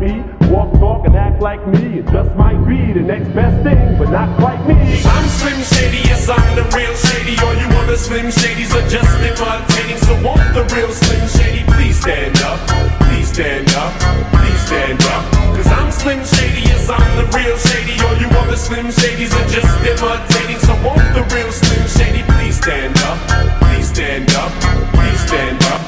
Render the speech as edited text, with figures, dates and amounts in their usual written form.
me. Walk, talk, and act like me. It just might be the next best thing, but not quite me. I'm Slim Shady, yes, I'm the real Shady. All you other Slim Shadys are just imitating. So won't the real Slim Shady please stand up? Please stand up, please stand up. Cause I'm Slim Shady, yes, I'm the real Shady. All you other Slim Shadys are just imitating. So won't the real Slim Shady please stand up? Please stand up, please stand up.